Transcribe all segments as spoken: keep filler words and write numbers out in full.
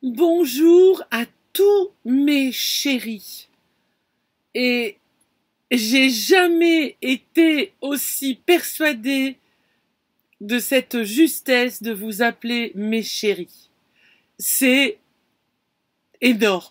Bonjour à tous mes chéris. Et j'ai jamais été aussi persuadée de cette justesse de vous appeler mes chéris. C'est énorme.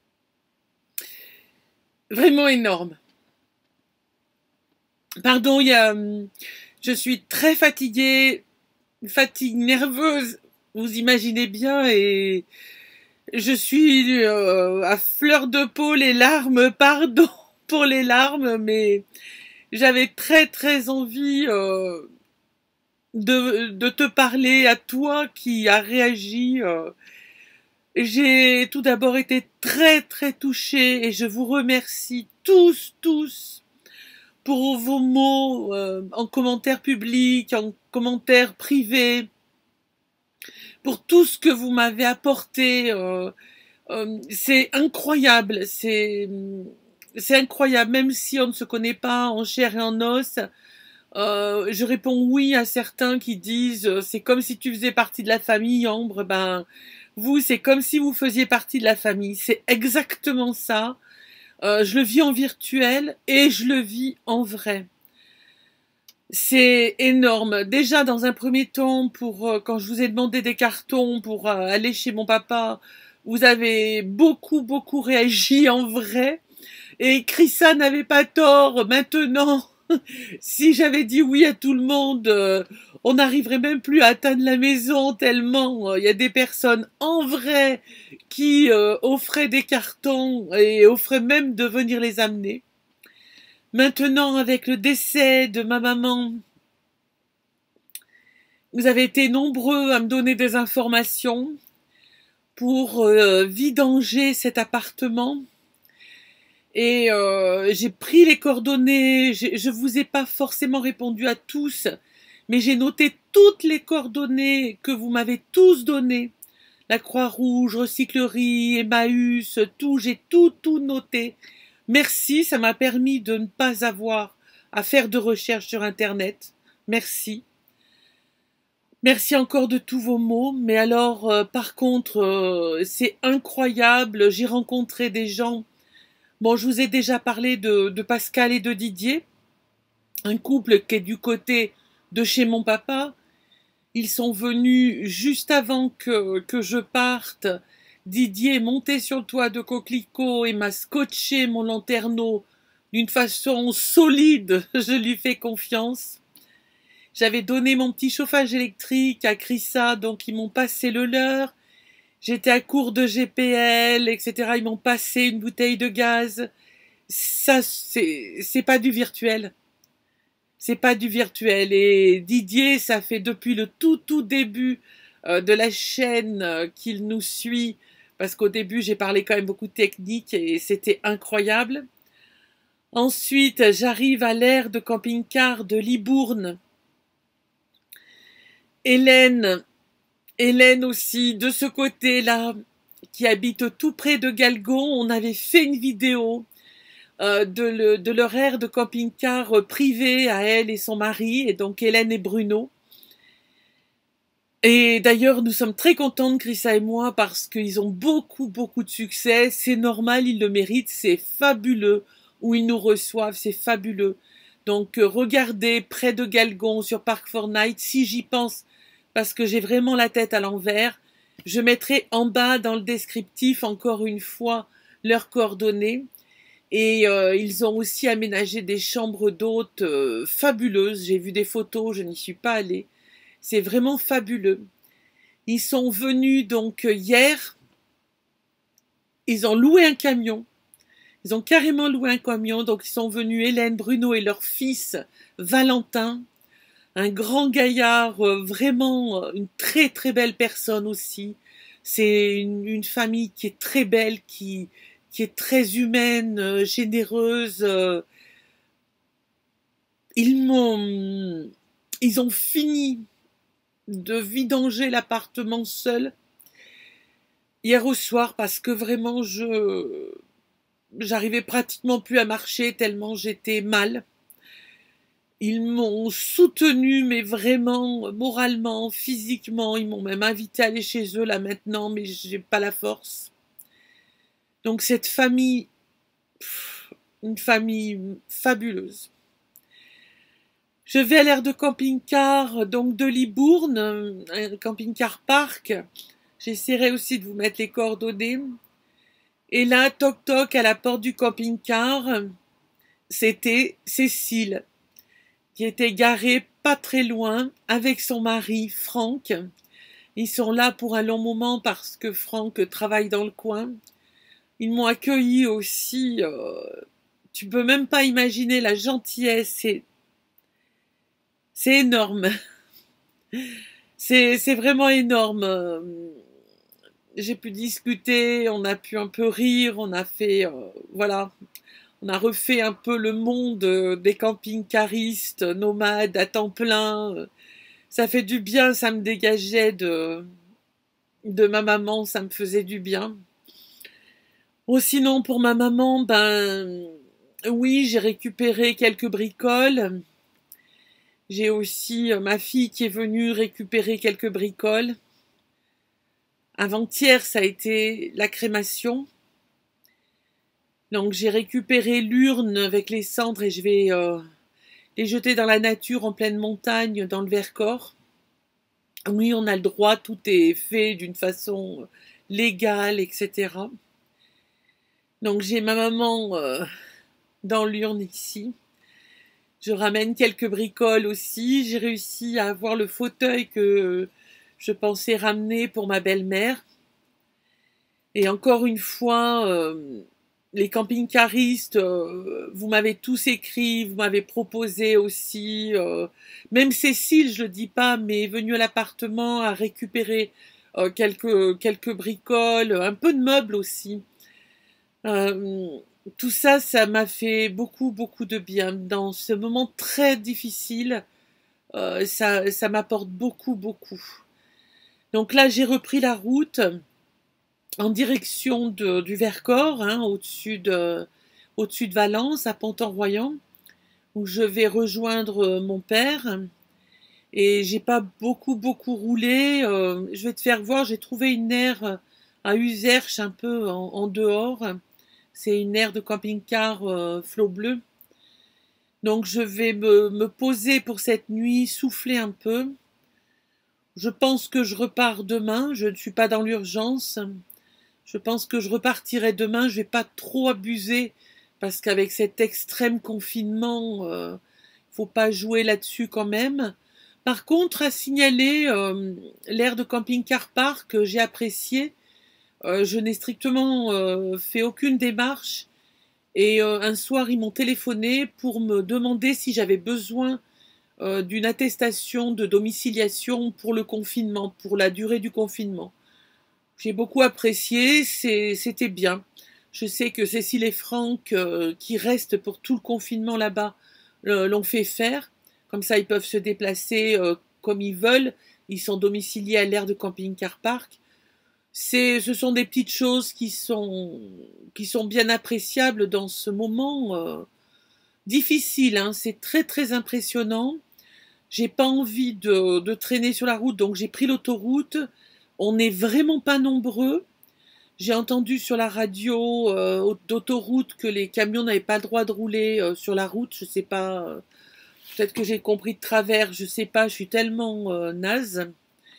Vraiment énorme. Pardon, il y a, je suis très fatiguée, fatigue nerveuse, vous imaginez bien, et je suis euh, à fleur de peau, les larmes, pardon pour les larmes, mais j'avais très très envie euh, de, de te parler à toi qui a réagi. Euh. J'ai tout d'abord été très très touchée et je vous remercie tous, tous pour vos mots euh, en commentaire public, en commentaire privé, pour tout ce que vous m'avez apporté. Euh, euh, c'est incroyable, c'est c'est incroyable, même si on ne se connaît pas en chair et en os. Euh, je réponds oui à certains qui disent euh, c'est comme si tu faisais partie de la famille, Ambre. Ben vous, c'est comme si vous faisiez partie de la famille. C'est exactement ça. Euh, je le vis en virtuel et je le vis en vrai. C'est énorme. Déjà, dans un premier temps, pour euh, quand je vous ai demandé des cartons pour euh, aller chez mon papa, vous avez beaucoup, beaucoup réagi en vrai. Et Chrissa n'avait pas tort. Maintenant, si j'avais dit oui à tout le monde, euh, on n'arriverait même plus à atteindre la maison tellement il euh, y a des personnes en vrai qui euh, offraient des cartons et offraient même de venir les amener. Maintenant, avec le décès de ma maman, vous avez été nombreux à me donner des informations pour euh, vidanger cet appartement. Et euh, j'ai pris les coordonnées, je ne vous ai pas forcément répondu à tous, mais j'ai noté toutes les coordonnées que vous m'avez tous données. La Croix-Rouge, Recyclerie, Emmaüs, tout, j'ai tout, tout noté. Merci, ça m'a permis de ne pas avoir à faire de recherche sur Internet. Merci. Merci encore de tous vos mots, mais alors, euh, par contre, euh, c'est incroyable, j'ai rencontré des gens. Bon, je vous ai déjà parlé de, de Pascal et de Didier, un couple qui est du côté de chez mon papa. Ils sont venus juste avant que, que je parte. Didier est monté sur le toit de Coquelicot et m'a scotché mon lanterneau d'une façon solide. Je lui fais confiance. J'avais donné mon petit chauffage électrique à Chrissa, donc ils m'ont passé le leur. J'étais à court de G P L, et cetera. Ils m'ont passé une bouteille de gaz. Ça, c'est, c'est pas du virtuel. C'est pas du virtuel. Et Didier, ça fait depuis le tout, tout début euh, de la chaîne euh, qu'il nous suit. Parce qu'au début, j'ai parlé quand même beaucoup de technique et c'était incroyable. Ensuite, j'arrive à l'aire de camping-car de Libourne. Hélène, Hélène aussi, de ce côté-là, qui habite tout près de Galgon, on avait fait une vidéo euh, de, le, de leur aire de camping-car euh, privé à elle et son mari, et donc Hélène et Bruno. Et d'ailleurs, nous sommes très contentes, Chrissa et moi, parce qu'ils ont beaucoup, beaucoup de succès. C'est normal, ils le méritent, c'est fabuleux où ils nous reçoivent, c'est fabuleux. Donc, euh, regardez près de Galgon sur Park Fortnite, si j'y pense, parce que j'ai vraiment la tête à l'envers. Je mettrai en bas dans le descriptif, encore une fois, leurs coordonnées. Et euh, ils ont aussi aménagé des chambres d'hôtes euh, fabuleuses. J'ai vu des photos, je n'y suis pas allée. C'est vraiment fabuleux. Ils sont venus donc hier. Ils ont loué un camion. Ils ont carrément loué un camion. Donc ils sont venus, Hélène, Bruno et leur fils Valentin. Un grand gaillard, euh, vraiment une très très belle personne aussi. C'est une, une famille qui est très belle, qui, qui est très humaine, euh, généreuse. Euh. Ils m'ont, ils ont fini de vidanger l'appartement seul hier au soir parce que vraiment je, j'arrivais pratiquement plus à marcher tellement j'étais mal. Ils m'ont soutenu, mais vraiment, moralement, physiquement. Ils m'ont même invité à aller chez eux là maintenant, mais j'ai pas la force. Donc cette famille, pff, une famille fabuleuse. Je vais à l'aire de camping-car donc de Libourne, un camping-car parc. J'essaierai aussi de vous mettre les coordonnées. Et là, toc toc à la porte du camping-car, c'était Cécile, qui était garée pas très loin avec son mari Franck. Ils sont là pour un long moment parce que Franck travaille dans le coin. Ils m'ont accueilli aussi. Euh, tu peux même pas imaginer la gentillesse. C'est, c'est énorme. C'est, c'est vraiment énorme. J'ai pu discuter, on a pu un peu rire, on a fait, euh, voilà, on a refait un peu le monde des camping-caristes, nomades à temps plein. Ça fait du bien, ça me dégageait de, de ma maman, ça me faisait du bien. Oh, sinon, pour ma maman, ben, oui, j'ai récupéré quelques bricoles. J'ai aussi ma fille qui est venue récupérer quelques bricoles. Avant-hier, ça a été la crémation. Donc, j'ai récupéré l'urne avec les cendres et je vais euh, les jeter dans la nature en pleine montagne, dans le Vercors. Oui, on a le droit, tout est fait d'une façon légale, et cetera. Donc, j'ai ma maman euh, dans l'urne ici. Je ramène quelques bricoles aussi. J'ai réussi à avoir le fauteuil que je pensais ramener pour ma belle-mère. Et encore une fois, euh, les camping-caristes, euh, vous m'avez tous écrit, vous m'avez proposé aussi, euh, même Cécile, je le dis pas, mais est venue à l'appartement à récupérer euh, quelques, quelques bricoles, un peu de meubles aussi. Euh, tout ça, ça m'a fait beaucoup, beaucoup de bien. Dans ce moment très difficile, euh, ça, ça m'apporte beaucoup, beaucoup. Donc là, j'ai repris la route en direction de, du Vercors, hein, au-dessus de, au-dessus de Valence, à Pontorroyan, où je vais rejoindre mon père. Et j'ai pas beaucoup, beaucoup roulé. Euh, je vais te faire voir, j'ai trouvé une aire à Uzerche, un peu en, en dehors. C'est une aire de camping-car euh, flot bleu. Donc je vais me, me poser pour cette nuit, souffler un peu. Je pense que je repars demain. Je ne suis pas dans l'urgence. Je pense que je repartirai demain. Je vais pas trop abuser parce qu'avec cet extrême confinement, euh, faut pas jouer là-dessus quand même. Par contre, à signaler euh, l'aire de camping-car parc, j'ai apprécié. Euh, je n'ai strictement euh, fait aucune démarche. Et euh, un soir, ils m'ont téléphoné pour me demander si j'avais besoin euh, d'une attestation de domiciliation pour le confinement, pour la durée du confinement. J'ai beaucoup apprécié, c'était bien. Je sais que Cécile et Franck, euh, qui restent pour tout le confinement là-bas, euh, l'ont fait faire. Comme ça, ils peuvent se déplacer euh, comme ils veulent. Ils sont domiciliés à l'aire de camping-car park. C'est, ce sont des petites choses qui sont, qui sont bien appréciables dans ce moment euh, difficile. Hein. C'est très très impressionnant. J'ai pas envie de, de traîner sur la route, donc j'ai pris l'autoroute. On n'est vraiment pas nombreux. J'ai entendu sur la radio euh, d'autoroute que les camions n'avaient pas le droit de rouler euh, sur la route. Je sais pas. Euh, peut-être que j'ai compris de travers. Je sais pas. Je suis tellement euh, naze.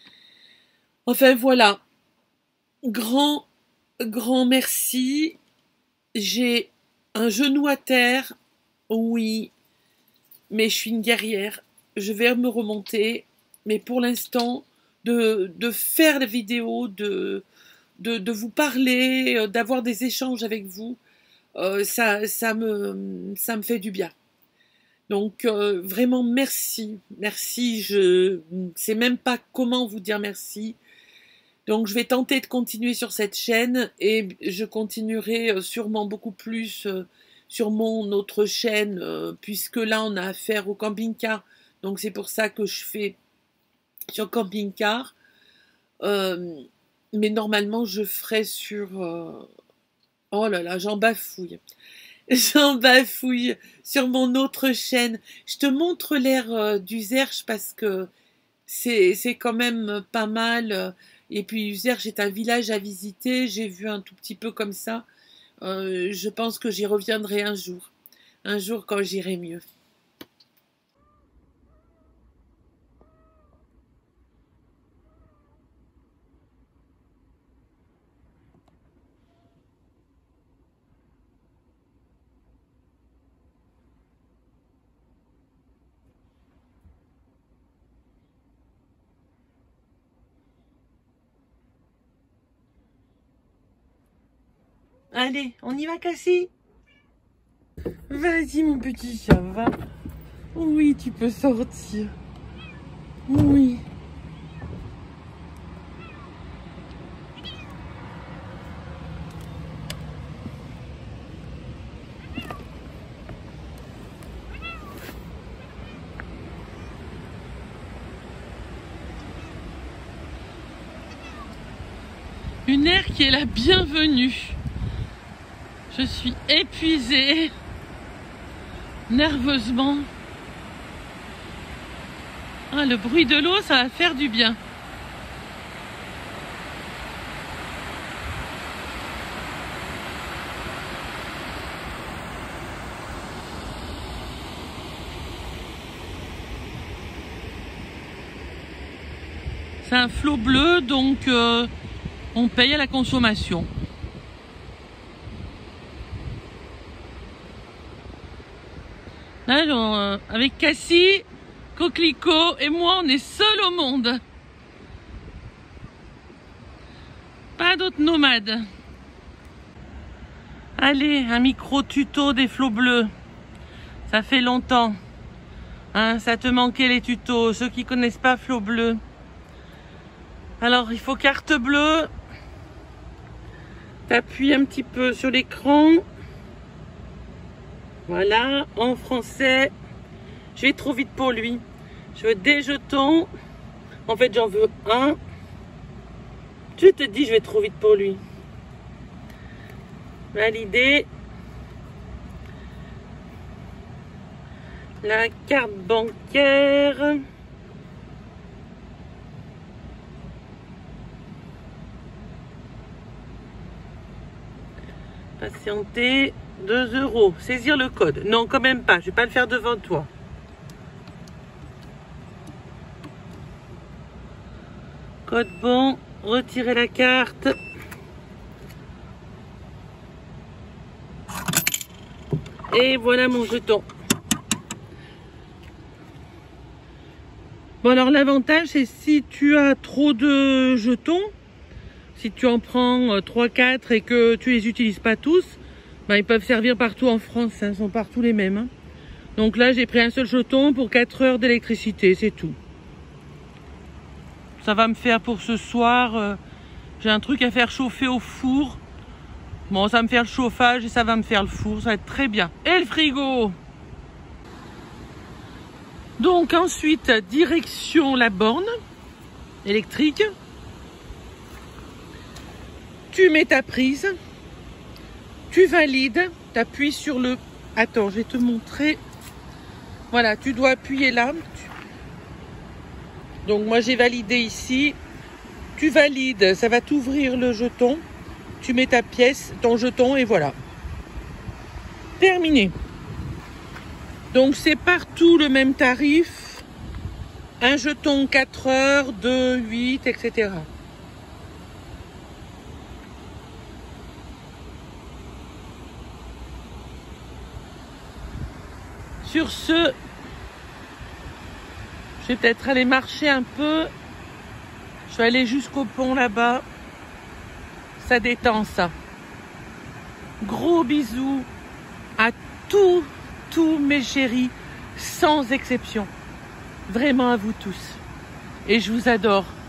Enfin voilà. Grand, grand merci. J'ai un genou à terre, oui, mais je suis une guerrière. Je vais me remonter, mais pour l'instant, de, de faire la vidéo, de, de, de vous parler, d'avoir des échanges avec vous, euh, ça, ça, me, ça me fait du bien. Donc euh, vraiment merci, merci. Je ne sais même pas comment vous dire merci. Donc je vais tenter de continuer sur cette chaîne et je continuerai sûrement beaucoup plus sur mon autre chaîne puisque là on a affaire au camping-car. Donc c'est pour ça que je fais sur camping-car. Euh, mais normalement je ferai sur... Euh... Oh là là, j'en bafouille. j'en bafouille sur mon autre chaîne. Je te montre l'air euh, d'Uzerche parce que c'est c'est quand même pas mal. Et puis Uzerche est un village à visiter. J'ai vu un tout petit peu comme ça. Euh, je pense que j'y reviendrai un jour. Un jour quand j'irai mieux. Allez, on y va, Cassie? Vas-y, mon petit chat, va. Oui, tu peux sortir. Oui. Une aire qui est la bienvenue. Je suis épuisée, nerveusement. Ah, le bruit de l'eau, ça va faire du bien. C'est un flot bleu, donc euh, on paye à la consommation. Là, genre, euh, avec Cassie, Coquelicot et moi, on est seuls au monde. Pas d'autres nomades. Allez, un micro tuto des flots bleus. Ça fait longtemps. Hein, ça te manquait les tutos, ceux qui connaissent pas flots bleus. Alors, il faut carte bleue. T'appuies un petit peu sur l'écran. Voilà, en français. Je vais trop vite pour lui. Je veux des jetons. En fait, j'en veux un. Je te dis, je vais trop vite pour lui. Valider. La carte bancaire. Patienter. deux euros. Saisir le code. Non, quand même pas. Je vais pas le faire devant toi. Code bon. Retirer la carte. Et voilà mon jeton. Bon, alors l'avantage, c'est si tu as trop de jetons, si tu en prends trois quatre et que tu les utilises pas tous, ben, ils peuvent servir partout en France, hein, ils sont partout les mêmes. Hein. Donc là, j'ai pris un seul jeton pour quatre heures d'électricité, c'est tout. Ça va me faire pour ce soir, euh, j'ai un truc à faire chauffer au four. Bon, ça va me faire le chauffage et ça va me faire le four, ça va être très bien. Et le frigo! Donc ensuite, direction la borne électrique. Tu mets ta prise. Tu valides. Tu appuies sur le... Attends, je vais te montrer. Voilà, tu dois appuyer là. Donc moi j'ai validé ici. Tu valides, ça va t'ouvrir le jeton. Tu mets ta pièce, ton jeton et voilà. Terminé. Donc c'est partout le même tarif. Un jeton quatre heures, deux, huit, et cetera. Sur ce, je vais peut-être aller marcher un peu. Je vais aller jusqu'au pont là-bas. Ça détend ça. Gros bisous à tous, tous mes chéris, sans exception. Vraiment à vous tous. Et je vous adore.